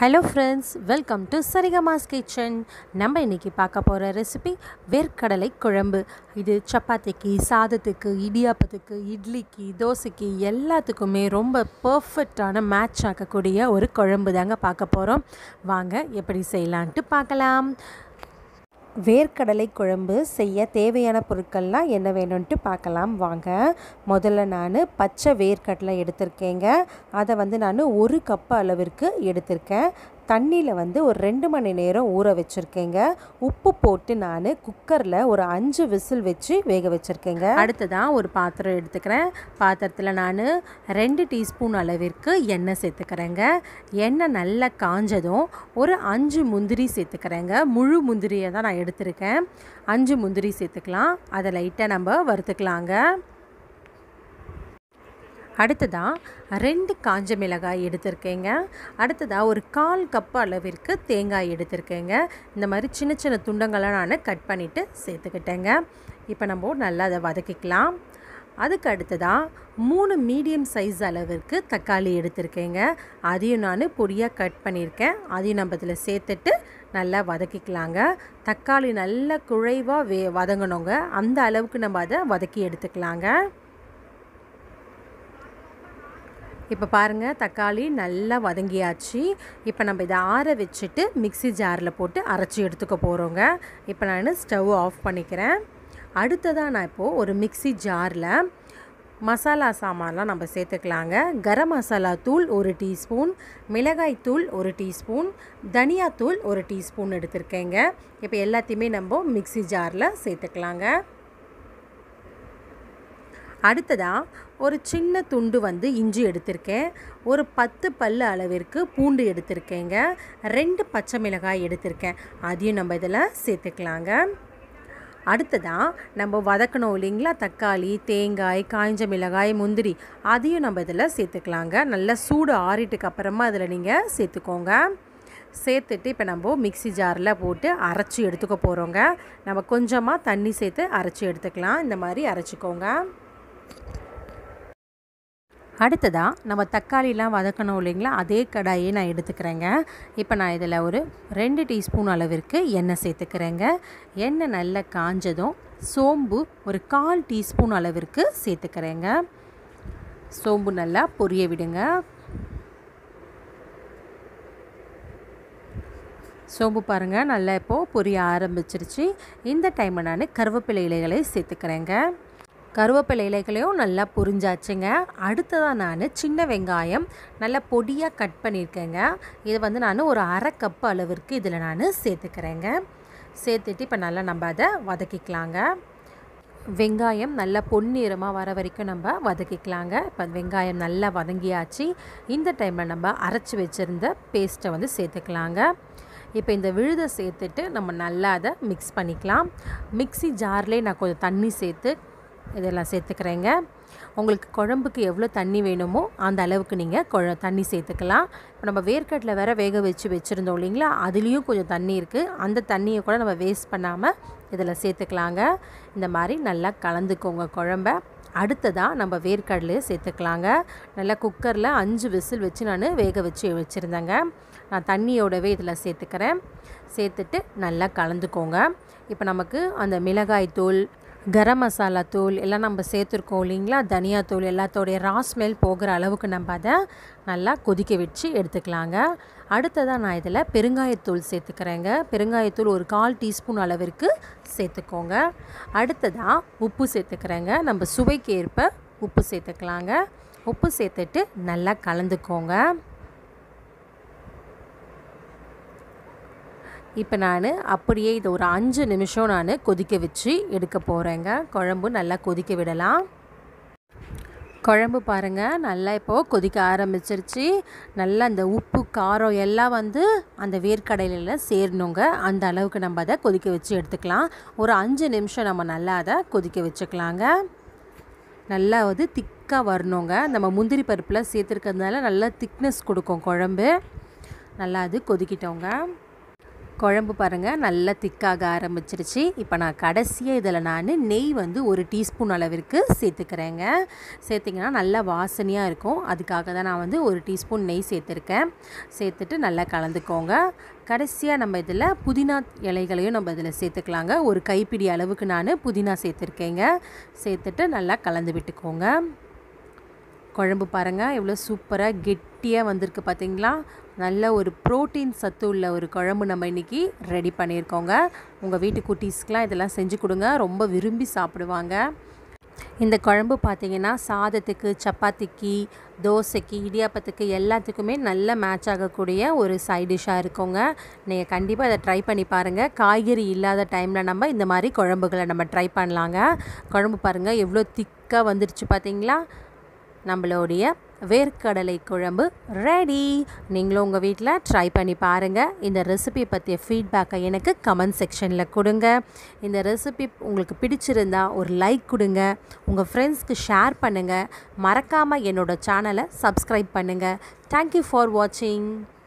Hello friends, welcome to Sarigamas kitchen. நம்ம இன்றைக்கி பார்க்க போகிற ரெசிபி வேர்க்கடலை குழம்பு. இது சப்பாத்திக்கு, சாதத்துக்கு, இடியாப்பத்துக்கு, இட்லிக்கு, தோசைக்கு எல்லாத்துக்குமே ரொம்ப பர்ஃபெக்டான மேட்ச் ஆக்கக்கூடிய ஒரு குழம்பு தாங்க பார்க்க போகிறோம். வாங்க எப்படி செய்யலான்ட்டு பார்க்கலாம். வேர்க்கடலை குழம்பு செய்ய தேவையான பொருட்கள்லாம் என்ன வேணும்ன்ட்டு பார்க்கலாம் வாங்க. முதல்ல நான் பச்சை வேர்க்கடலை எடுத்திருக்கேங்க. அதை நான் 1 கப் அளவிற்கு எடுத்திருக்கேன். தண்ணியில் ஒரு 2 மணி நேரம் ஊற வச்சுருக்கேங்க. உப்பு போட்டு நான் குக்கரில் ஒரு 5 விசில் வச்சு வேக வச்சுருக்கேங்க. அடுத்ததான் ஒரு பாத்திரம் எடுத்துக்கிறேன். பாத்திரத்தில் நான் 2 டீஸ்பூன் அளவிற்கு எண்ணெய் சேர்த்துக்கிறேங்க. எண்ணெய் நல்லா காஞ்சதும் ஒரு 5 முந்திரி சேர்த்துக்கிறேங்க. முழு முந்திரியை தான் நான் எடுத்திருக்கேன். 5 முந்திரி சேர்த்துக்கலாம். அதை லைட்டாக நம்ம வறுத்துக்கலாங்க. அடுத்ததாக 2 காஞ்ச மிளகாய் எடுத்திருக்கேங்க. அடுத்ததாக ஒரு 1/4 கப் அளவிற்கு தேங்காய் எடுத்திருக்கேங்க. இந்த மாதிரி சின்ன சின்ன துண்டங்களாக நான் கட் பண்ணிவிட்டு சேர்த்துக்கிட்டேங்க. இப்போ நம்ம நல்லா அதை வதக்கிக்கலாம். அதுக்கு அடுத்ததாக 3 மீடியம் சைஸ் அளவிற்கு தக்காளி எடுத்திருக்கேங்க. அதையும் நான் பொடியாக கட் பண்ணியிருக்கேன். அதையும் நம்ம இதில் சேர்த்துட்டு நல்லா வதக்கிக்கலாங்க. தக்காளி நல்லா குழைவாக வதங்கணுங்க. அந்த அளவுக்கு நம்ம அதை வதக்கி எடுத்துக்கலாங்க. இப்போ பாருங்கள், தக்காளி நல்லா வதங்கியாச்சு. இப்போ நம்ம இதை ஆற வச்சுட்டு மிக்ஸி ஜாரில் போட்டு அரைச்சி எடுத்துக்க போகிறோங்க. இப்போ நான் ஸ்டவ் ஆஃப் பண்ணிக்கிறேன். அடுத்ததாக நான் இப்போது ஒரு மிக்ஸி ஜாரில் மசாலா சாமான்லாம் நம்ம சேர்த்துக்கலாங்க. கரம் மசாலா தூள் 1 டீஸ்பூன், மிளகாய் தூள் 1 டீஸ்பூன், தனியாத்தூள் 1 டீஸ்பூன் எடுத்திருக்கேங்க. இப்போ எல்லாத்தையுமே நம்ம மிக்ஸி ஜாரில் சேர்த்துக்கலாங்க. அடுத்ததாக ஒரு சின்ன துண்டு இஞ்சி எடுத்திருக்கேன். ஒரு 10 பல்லு அளவிற்கு பூண்டு எடுத்திருக்கேங்க. 2 பச்சை மிளகாய் எடுத்திருக்கேன். அதையும் நம்ம இதில் சேர்த்துக்கலாங்க. அடுத்ததாக நம்ம வதக்கணும் இல்லைங்களா, தக்காளி, தேங்காய், காய்ஞ்ச மிளகாய், முந்திரி, அதையும் நம்ம இதில் சேர்த்துக்கலாங்க. நல்லா சூடு ஆறிட்டுக்கு அப்புறமா அதில் நீங்கள் சேர்த்துக்கோங்க. சேர்த்துட்டு இப்போ நம்ம மிக்ஸி ஜாரில் போட்டு அரைச்சி எடுத்துக்க போகிறோங்க. நம்ம கொஞ்சமாக தண்ணி சேர்த்து அரைச்சி எடுத்துக்கலாம். இந்த மாதிரி அரைச்சிக்கோங்க. அடுத்ததாக நம்ம தக்காளிலாம் வதக்கணும் இல்லைங்களா, அதே கடாயை நான் எடுத்துக்கிறேங்க. இப்போ நான் இதில் ஒரு 2 டீஸ்பூன் அளவிற்கு எண்ணெய் சேர்த்துக்கிறேங்க. எண்ணெய் நல்லா காஞ்சதும் சோம்பு ஒரு 1/4 டீஸ்பூன் அளவிற்கு சேர்த்துக்கிறேங்க. சோம்பு நல்லா பொரிய விடுங்க. சோம்பு பாருங்கள் நல்லா இப்போது பொரிய ஆரம்பிச்சிருச்சு. இந்த டைமில் நான் கருவேப்பிலை இலைகளை சேர்த்துக்கிறேங்க. கருவேப்பிலை இலைகளையும் நல்லா பொரிஞ்சாச்சுங்க. அடுத்ததாக நான் சின்ன வெங்காயம் நல்லா பொடியாக கட் பண்ணியிருக்கேங்க. இது நான் ஒரு 1/2 கப் அளவிற்கு இதில் நான் சேர்த்துக்கிறேங்க. சேர்த்துட்டு இப்போ நல்லா நம்ம அதை வதக்கிக்கலாங்க. வெங்காயம் நல்லா பொன்னிறமாக வர வரைக்கும் நம்ம வதக்கிக்கலாங்க. இப்போ வெங்காயம் நல்லா வதங்கியாச்சு. இந்த டைமில் நம்ம அரைச்சி வச்சுருந்த பேஸ்ட்டை சேர்த்துக்கலாங்க. இப்போ இந்த விழுதை சேர்த்துட்டு நம்ம நல்லா அதை மிக்ஸ் பண்ணிக்கலாம். மிக்ஸி ஜார்லேயே நான் கொஞ்சம் தண்ணி சேர்த்து இதெல்லாம் சேர்த்துக்கிறேங்க. உங்களுக்கு குழம்புக்கு எவ்வளோ தண்ணி வேணுமோ அந்த அளவுக்கு நீங்கள் தண்ணி சேர்த்துக்கலாம். இப்போ நம்ம வேர்க்கடலை வேறு வேக வச்சுருந்தோம் இல்லைங்களா, அதுலேயும் கொஞ்சம் தண்ணி இருக்குது. அந்த தண்ணியை கூட நம்ம வேஸ்ட் பண்ணாமல் இதில் சேர்த்துக்கலாங்க. இந்த மாதிரி நல்லா கலந்துக்கோங்க குழம்ப. அடுத்ததாக நம்ம வேர்க்கடலையை சேர்த்துக்கலாங்க. நல்லா குக்கரில் 5 விசில் வச்சு நான் வேக வச்சுருந்தேங்க. நான் தண்ணியோடவே இதில் சேர்த்துக்கிறேன். சேர்த்துட்டு நல்லா கலந்துக்கோங்க. இப்போ நமக்கு அந்த மிளகாய் தூள், கரம் மசாலா தூள் எல்லாம் நம்ம சேர்த்துருக்கோம் இல்லைங்களா, தனியாத்தூள் எல்லாத்தோடைய ஸ்மெல் போகிற அளவுக்கு நம்ம அதை நல்லா கொதிக்க வச்சு எடுத்துக்கலாங்க. அடுத்ததாக நான் இதில் பெருங்காயத்தூள் சேர்த்துக்கிறேங்க. பெருங்காயத்தூள் ஒரு 1/4 டீஸ்பூன் அளவிற்கு சேர்த்துக்கோங்க. அடுத்ததாக உப்பு சேர்த்துக்கிறேங்க. நம்ம சுவைக்கு ஏற்ப உப்பு சேர்த்துக்கலாங்க. உப்பு சேர்த்துட்டு நல்லா கலந்துக்கோங்க. இப்போ நான் அப்படியே இதை ஒரு 5 நிமிஷம் நான் கொதிக்க வச்சு எடுக்க போகிறேங்க. குழம்பு நல்லா கொதிக்க விடலாம். குழம்பு பாருங்கள் நல்லா இப்போது கொதிக்க ஆரம்பிச்சிருச்சு. நல்லா அந்த உப்பு காரம் எல்லாம் அந்த வேர்க்கடலையில் சேரணுங்க. அந்த அளவுக்கு நம்ம அதை கொதிக்க வச்சு எடுத்துக்கலாம். ஒரு 5 நிமிஷம் நம்ம நல்லா அதை கொதிக்க வச்சுக்கலாங்க. நல்லா திக்காக வரணுங்க. நம்ம முந்திரி பருப்பில் சேர்த்துருக்கிறதுனால நல்லா திக்னஸ் கொடுக்கும் குழம்பு. நல்லா அது கொதிக்கிட்டோங்க. குழம்பு பாருங்கள் நல்லா திக்காக ஆரம்பிச்சிருச்சு. இப்போ நான் கடைசியாக இதில் நான் நெய் வந்து 1 டீஸ்பூன் அளவிற்கு சேர்த்துக்கிறேங்க. சேர்த்திங்கன்னா நல்லா வாசனையாக இருக்கும். அதுக்காக தான் நான் வந்து 1 டீஸ்பூன் நெய் சேர்த்துருக்கேன். சேர்த்துட்டு நல்லா கலந்துக்கோங்க. கடைசியாக நம்ம இதில் புதினா இலைகளையும் நம்ம இதில் சேர்த்துக்கலாங்க. ஒரு கைப்பிடி அளவுக்கு நான் புதினா சேர்த்துருக்கேங்க. சேர்த்துட்டு நல்லா கலந்து விட்டுக்கோங்க. குழம்பு பாருங்கள் எவ்வளோ சூப்பராக கெட்டியாக வந்திருக்கு பார்த்தீங்களா? நல்ல ஒரு ப்ரோட்டீன் சத்து உள்ள ஒரு குழம்பு நம்ம இன்றைக்கி ரெடி பண்ணியிருக்கோங்க. உங்கள் வீட்டு குட்டீஸ்க்கெலாம் இதெல்லாம் செஞ்சு கொடுங்க, ரொம்ப விரும்பி சாப்பிடுவாங்க. இந்த குழம்பு பார்த்திங்கன்னா சாதத்துக்கு, சப்பாத்திக்கு, தோசைக்கு, இடியாப்பத்துக்கு எல்லாத்துக்குமே நல்ல மேட்ச் ஆகக்கூடிய ஒரு சைட் டிஷ்ஷாக இருக்குங்க. நீங்கள் கண்டிப்பாக இதை ட்ரை பண்ணி பாருங்கள். காய்கறி இல்லாத டைமில் நம்ம இந்த மாதிரி குழம்புகளை நம்ம ட்ரை பண்ணலாங்க. குழம்பு பாருங்கள் எவ்வளோ திக்காக வந்துடுச்சு பார்த்தீங்களா? நம்மளுடைய வேர்க்கடலை குழம்பு ரெடி. நீங்களும் உங்கள் வீட்டில் ட்ரை பண்ணி பாருங்கள். இந்த ரெசிபி பற்றிய ஃபீட்பேக்கை எனக்கு கமெண்ட் செக்ஷனில் கொடுங்க. இந்த ரெசிபி உங்களுக்கு பிடிச்சிருந்தா ஒரு லைக் கொடுங்க, உங்கள் ஃப்ரெண்ட்ஸ்க்கு ஷேர் பண்ணுங்கள். மறக்காமல் என்னோடய சேனலை சப்ஸ்கிரைப் பண்ணுங்கள். தேங்க்யூ ஃபார் வாட்சிங்.